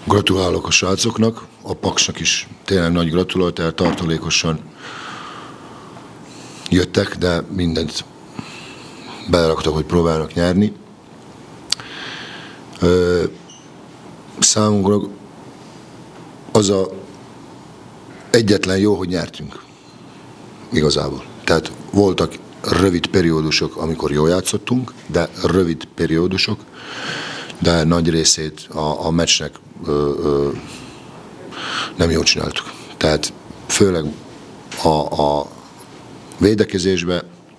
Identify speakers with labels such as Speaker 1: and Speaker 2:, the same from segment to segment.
Speaker 1: Gratulálok a srácoknak, a Paksnak is tényleg nagy gratulált, tartalékosan jöttek, de mindent beleraktak, hogy próbálnak nyerni. Számunkra az a egyetlen jó, hogy nyertünk igazából. Tehát voltak rövid periódusok, amikor jól játszottunk, de rövid periódusok, de nagy részét a meccsnek nem jól csináltuk. Tehát főleg a védekezésben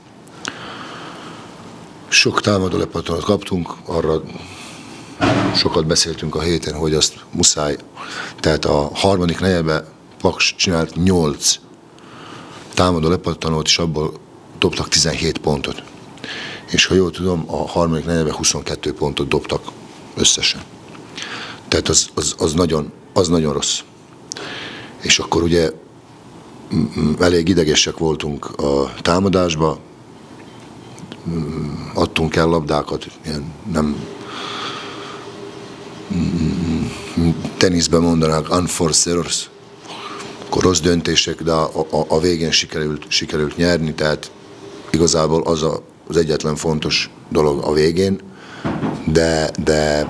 Speaker 1: sok támadó lepattanót kaptunk, arra sokat beszéltünk a héten, hogy azt muszáj. Tehát a harmadik negyedben Paks csinált 8 támadó lepattanót, és abból dobtak 17 pontot. És ha jól tudom, a harmadik negyedben 22 pontot dobtak összesen. Tehát az nagyon rossz. És akkor ugye elég idegesek voltunk a támadásba, adtunk el labdákat, ilyen nem teniszben mondanák unforced errors, akkor rossz döntések, de a végén sikerült nyerni, tehát igazából az egyetlen fontos dolog a végén, de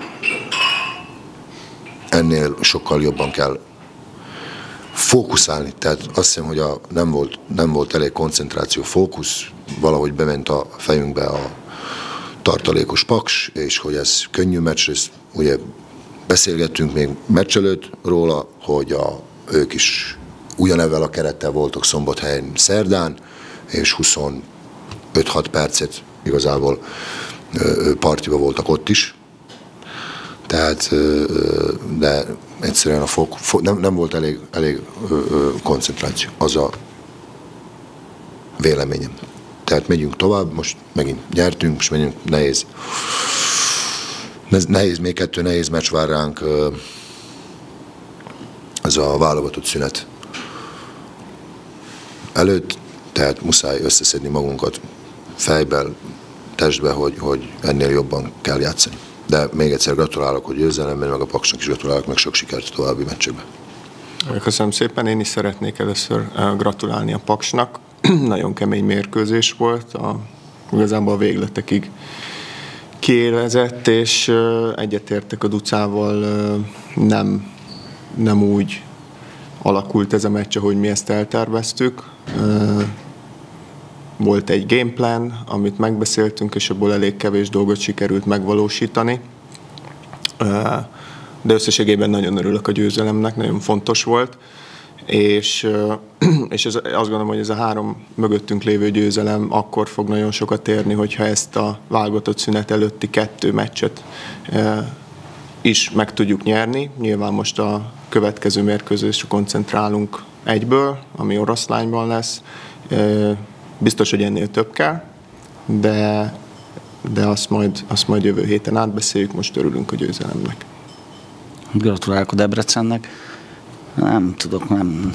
Speaker 1: ennél sokkal jobban kell fókuszálni. Tehát azt hiszem, hogy nem volt elég koncentráció, fókusz, valahogy bement a fejünkbe a tartalékos Paks, és hogy ez könnyű meccs, ezt ugye beszélgettünk még meccs előtt róla, hogy ők is ugyanezzel a kerettel voltak Szombathelyen szerdán, és 25-6 percet igazából partiba voltak ott is. Tehát, de egyszerűen nem volt elég koncentráció. Az a véleményem. Tehát megyünk tovább, most megint nyertünk, most megyünk, nehéz, még 2 nehéz meccs vár ránk, ez a válogatott szünet előtt, tehát muszáj összeszedni magunkat fejben, testbe, hogy ennél jobban kell játszani. De még egyszer gratulálok, hogy győzelemben, meg a Paksnak is gratulálok, meg sok sikert a további meccsekben.
Speaker 2: Köszönöm szépen, én is szeretnék először gratulálni a Paksnak. Nagyon kemény mérkőzés volt, igazából a végletekig kiélezett, és egyetértek a Ducával, nem úgy alakult ez a meccs, ahogy mi ezt elterveztük. Volt egy gameplan, amit megbeszéltünk, és abból elég kevés dolgot sikerült megvalósítani. De összességében nagyon örülök a győzelemnek, nagyon fontos volt. És azt gondolom, hogy ez a 3 mögöttünk lévő győzelem akkor fog nagyon sokat érni, hogyha ezt a válogatott szünet előtti 2 meccset is meg tudjuk nyerni. Nyilván most a következő mérkőzésre koncentrálunk egyből, ami Oroszlányban lesz. Biztos, hogy ennél több kell, de azt majd jövő héten átbeszéljük, most örülünk a győzelemnek.
Speaker 3: Gratulálok a Debrecennek. Nem tudok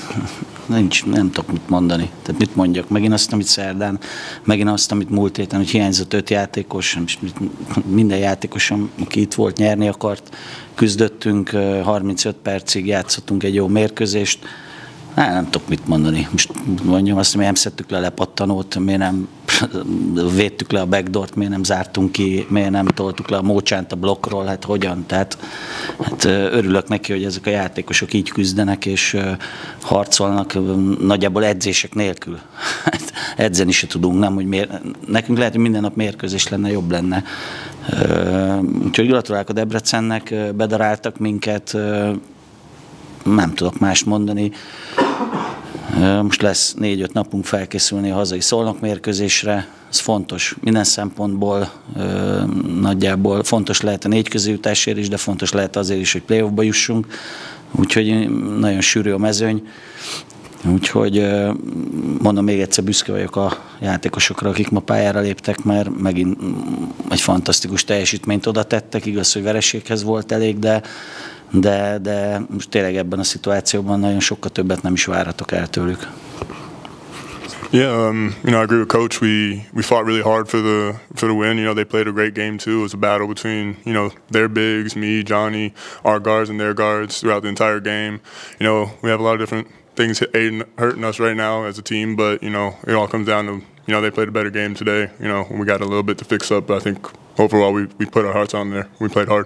Speaker 3: mit mondani. Tehát mit mondjak? Megint azt, amit szerdán, megint azt, amit múlt héten, hogy hiányzott 5 játékos, és minden játékos, aki itt volt, nyerni akart, küzdöttünk, 35 percig játszottunk egy jó mérkőzést. Nem tudok mit mondani. Most mondjam azt, hogy nem szedtük le a lepattanót, miért nem védtük le a backdoort, miért nem zártunk ki, miért nem toltuk le a mócsánt a blokkról, hát hogyan? Tehát örülök neki, hogy ezek a játékosok így küzdenek és harcolnak nagyjából edzések nélkül. Hát edzeni se tudunk, nem, hogy nekünk lehet, hogy minden nap mérkőzés lenne, jobb lenne. Úgyhogy gratulálok a Debrecennek, bedaráltak minket, nem tudok mást mondani. Most lesz 4-5 napunk felkészülni a hazai Szolnok mérkőzésre. Ez fontos minden szempontból, nagyjából fontos lehet a 4 közéjutásért is, de fontos lehet azért is, hogy playoffba jussunk. Úgyhogy nagyon sűrű a mezőny. Úgyhogy mondom, még egyszer büszke vagyok a játékosokra, akik ma pályára léptek, mert megint egy fantasztikus teljesítményt oda tettek. Igaz, hogy vereséghez volt elég, de most tényleg ebben a szituációban nagyon sokkal többet nem is várhatok el tőlük.
Speaker 4: Yeah, I agree with Coach. We fought really hard for the win. They played a great game too. It was a battle between their bigs, me, Johnny, our guards, and their guards throughout the entire game. We have a lot of different things hurting us right now as a team, but it all comes down to they played a better game today. We got a little bit to fix up, but I think overall we put our hearts on there. We played hard.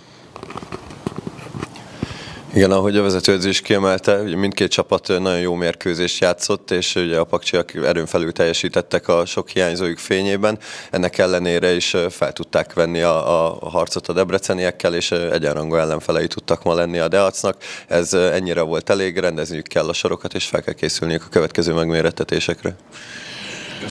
Speaker 5: Igen, ahogy a vezetőedző is kiemelte, ugye mindkét csapat nagyon jó mérkőzést játszott, és ugye a paksiak erőn felül teljesítettek a sok hiányzójuk fényében. Ennek ellenére is fel tudták venni a harcot a debreceniekkel, és egyenrangú ellenfelei tudtak ma lenni a Deacnak. Ez ennyire volt elég, rendezniük kell a sorokat, és fel kell készülniük a következő megmérettetésekre.